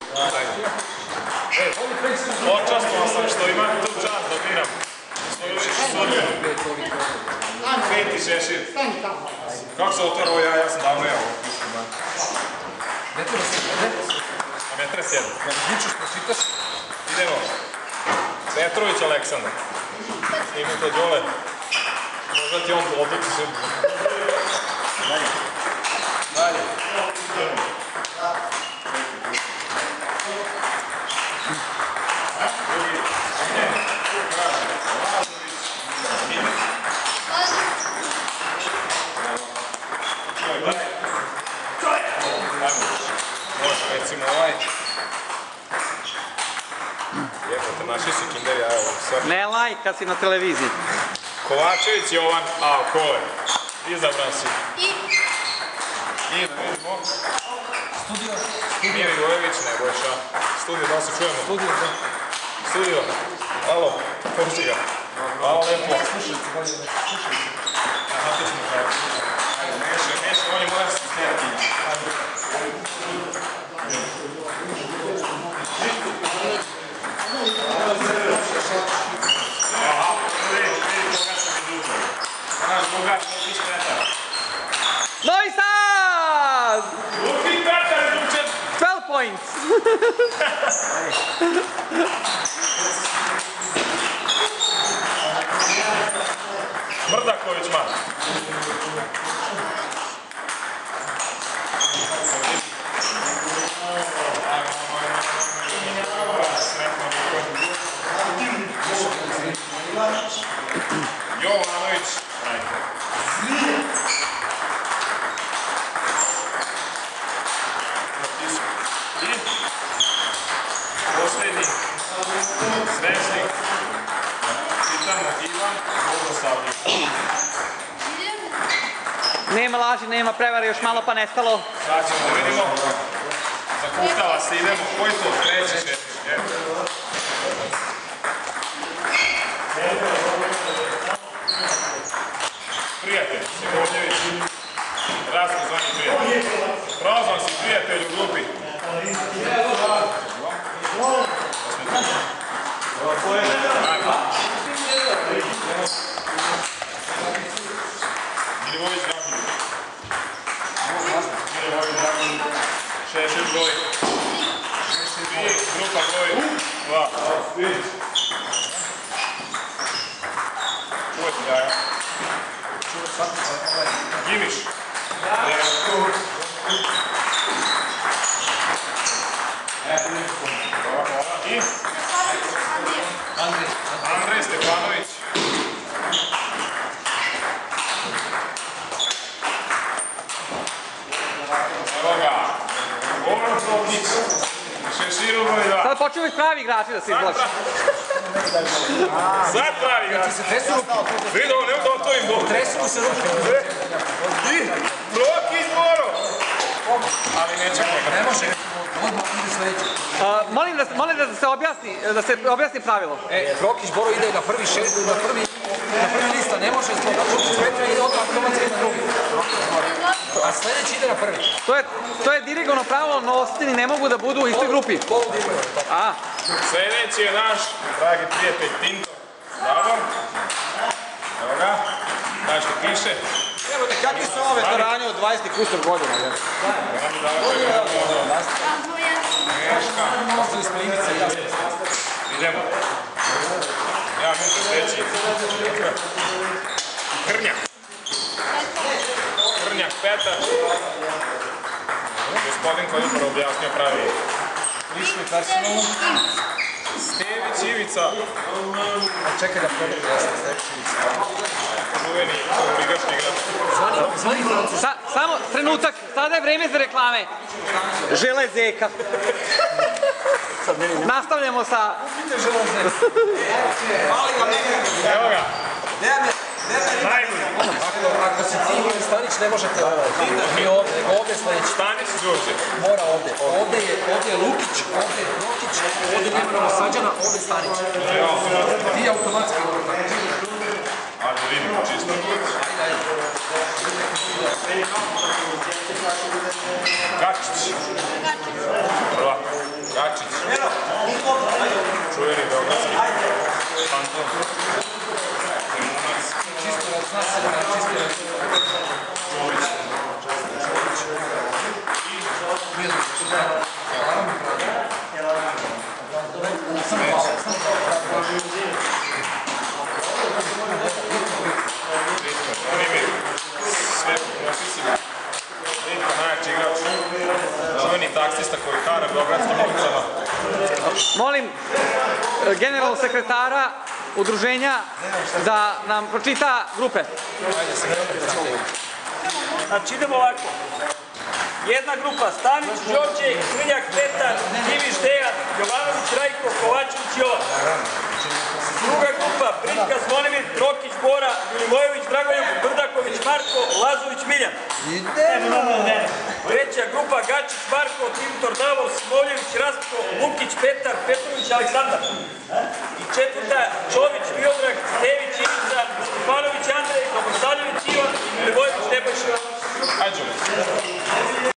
Počastvovao sam što imam tu čast da biram sudbinu. Fiti šešir. Kako se otvara ovo ja sam davno jeo. A metra sjedno. Učiš, pročitaš? Idemo. Petrović Aleksandar. Snimim to dole. Možda ti on odluči se. Dalje. Može, recimo ovaj. Jebate, naši su kinderi, evo sve. Ne lajka si na televiziji. Kovačević Jovan, a Kole. Izabran si. I da vidimo. Studio. Miri Vojević, Nebojša. Studio, da se čujemo? Studio, da. Studio. Alo, pusti ga. Hvala lepo. Slušajte, bolje da slušajte. Aha, to ćemo praviti. Ajde, Meša, on je moja asistentinja. Aha, vidi koga sam izvučao. Naš bogat Lukić Petar. Novi Sad! Lukić Petar izvučen! 12 points! Mrdaković man. Jovanović. I posljednji srećnik. Pitamo Ivan Bogosavljev. Nema laži, nema prevare, još malo pa nestalo. Sad ćemo da vidimo. Zakutava se, idemo. Koji to treći šetnik? Prijatelj, Siboljević. Rasko zvani prijatelj. Prozvan si prijatelj u grupi. Milivović Dragulj. Milivović Dragulj. Šešir broj. Grupa broj 2. Čuvajte jaja. Gimiš. I? Andrej Stefanović. Evo ga. Goran Zokić. Šeširu broj 2. Sad počinju pravi igrači da se izvlači. Sad pravi igrači. Vidio, ne da otvojim bol. Tresu se ruke. I? Prokić Boro. Ali nećemo ga. Ne može. Odmah ide sledeći. Molim da se objasni pravilo. Prokić Boro ide na prvi lista, ne može zbog Lukić Petra ide odmah automatski na drugi. A sledeći ide na prvi. To je dirigovano pravilo, nositelji ne mogu da budu u istoj grupi. Sledeći je naš dragi prijatelj Tinto. Davor. Evo ga. Znaš što piše? Evo te, kakvi su ovo veterani od 20 kusur godina? Meška. Ostali smo Ivica i ja. Idemo. Ja mislim sledeći. Krnjak. Krnjak Petar. Gospodin koji je objasnio pravi. Lišli personalno. Stević Ivica. Čekaj da probam. Čuveni ligaški igrač. Zvani Francus. Samo trenutak, sada je vreme za reklame. Železeka. Nastavljamo sa... Evo ga. Najbolji. Ako si ti ili Stanić, ne možete mi ovde, nego ovde sledeći. Stanić Đurđe. Mora ovde. Ovde je Lukić, ovde je Prokić, ovde nema Sađana, ovde Stanić. Ti automatski ovde. Ajde vidimo čisto. Ajde. Gačić. Prva. Gačić. Čuveni beogradski. Fantom. Čisto zna se na čisto Čulić. Sve nosicima. Vinko, najjači igrač. Čuveni taksista koji hara beogradskim ulicama. Molim generalnog sekretara udruženja da nam pročita grupe. Znači idemo ovako. Jedna grupa Stanić, Đorđe, Smiljak, Petar, Diviš, Dejan, Jovanović, Rajko, Kovačević, Jovan. Druga grupa Britka, Zvonimir, Trokić, Bora, Milivojević, Dragoljub, Brdaković, Marko, Lazović, Miljan. Treća grupa Gačić, Marko, Timtor, Davor, Smovljević, Rastko, Lukić, Petar, Petrović, Aleksandar. I četvrta Čović, Miodrag, Stević, Ivica, Stefanović, Andrej, Dobrosaljević, Ivan, Milivojević, Nebojša. Ajde.